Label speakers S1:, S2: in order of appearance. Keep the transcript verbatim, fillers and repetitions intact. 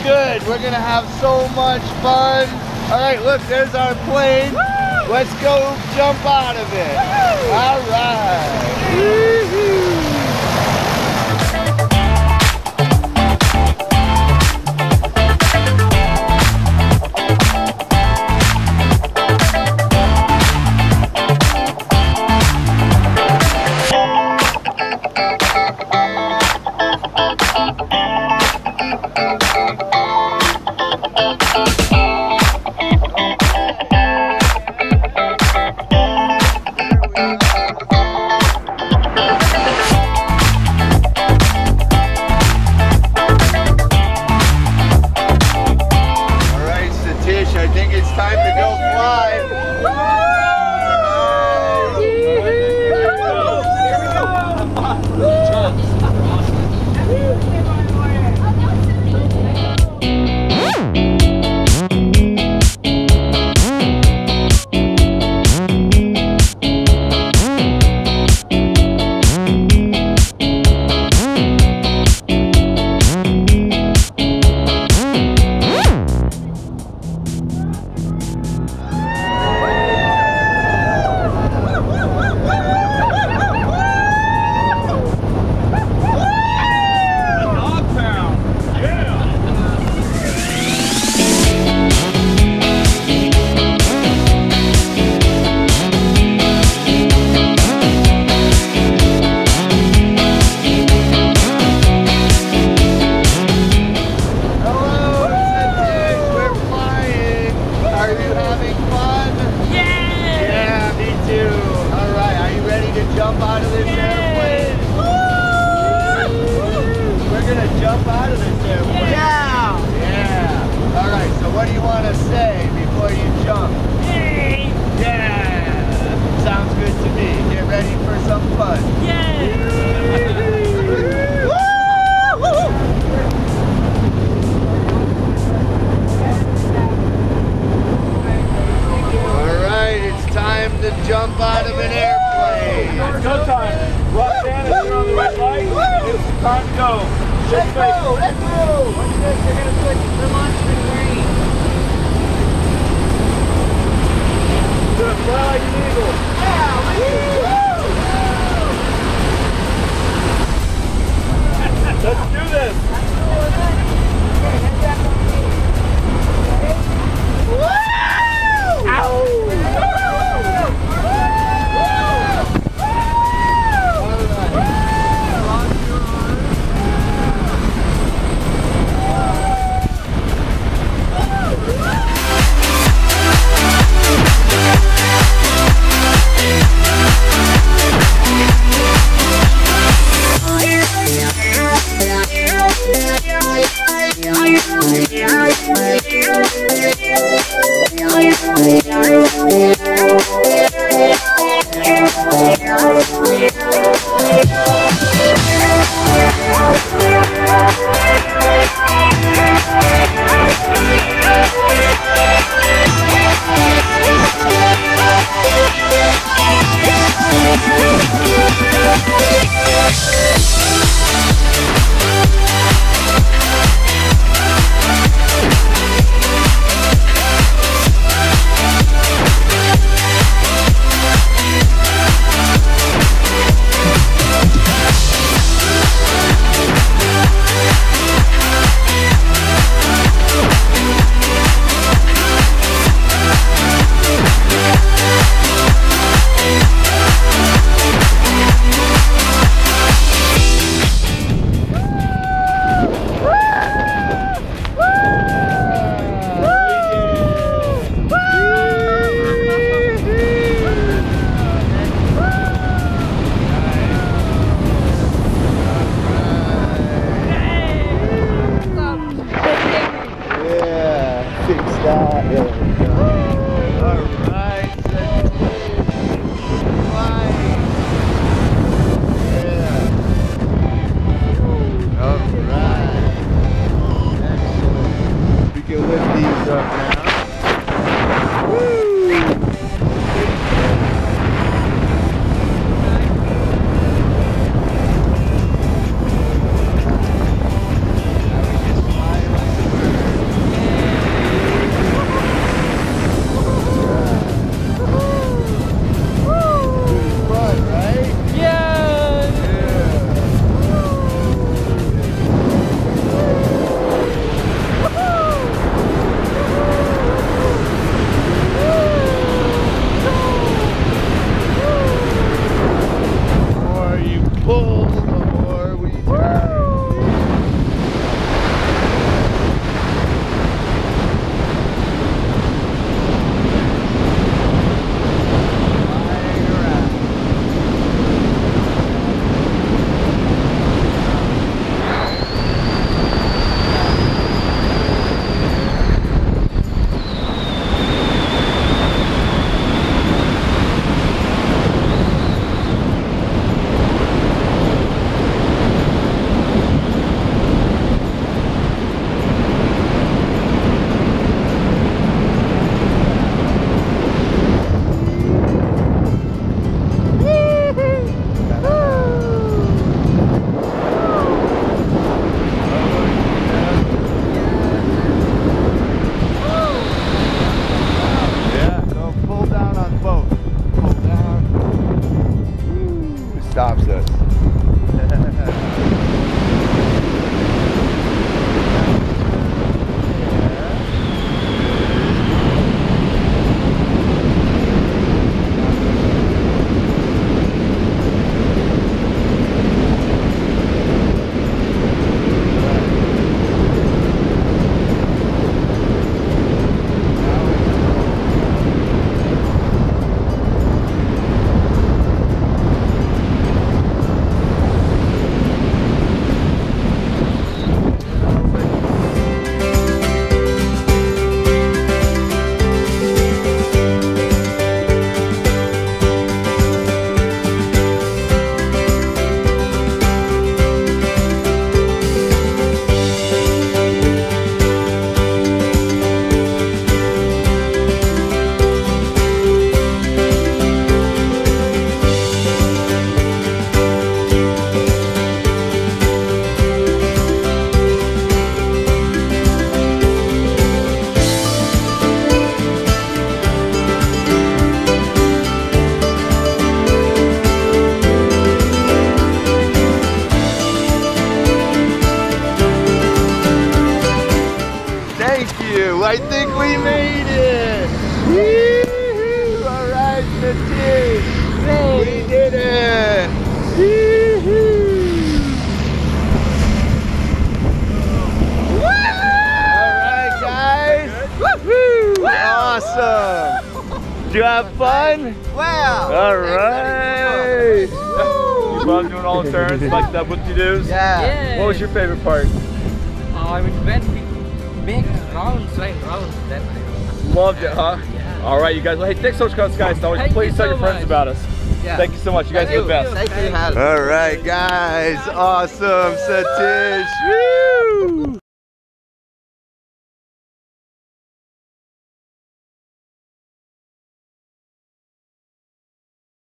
S1: good. We're gonna have so much fun. All right, look, there's our plane. Woo! Let's go jump out of it. Woo! All right. Woo-hoo. I think it's time to go fly. Jump out of this airplane. We're gonna jump out of this airplane.
S2: Yeah.
S1: Yeah. All right. So what do you want to say before you jump?
S2: Yay.
S1: Yeah. Sounds good to me. Get ready for some fun.
S2: Yay.
S1: All right. It's time to jump out of an airplane.
S3: It's go time. Roxanne, if you're on the red light, it's time to go.
S1: Let's go, let's go.
S2: Watch this, they're going to switch the launch to green.
S3: Do it fly like an eagle.
S2: Yeah,
S3: let's do this.
S2: Woo! Ow!
S4: Yeah.
S1: I think we made it. Woo-hoo. All right, Sathish. We did it. Woo-hoo. All right, guys. Woo-hoo. Awesome. Did you have fun?
S4: Wow.
S1: All right.
S3: You love doing all the turns, like that whoop-de-doos?
S4: Yeah.
S2: Yeah.
S3: What was your favorite part?
S2: Oh, I mean, when we make rounds, right, rounds, then I
S3: Loved it, huh?
S2: Yeah.
S3: All right, you guys. Well, hey, thanks so much, Sky Snohomish.
S2: Thank
S3: Please
S2: you
S3: tell
S2: so
S3: your friends
S2: much.
S3: about us.
S4: Yeah.
S3: Thank you so much. You guys
S4: Thank
S3: are the best.
S4: Thank you, Hal.
S1: All right, guys. Awesome, Sathish. Woo!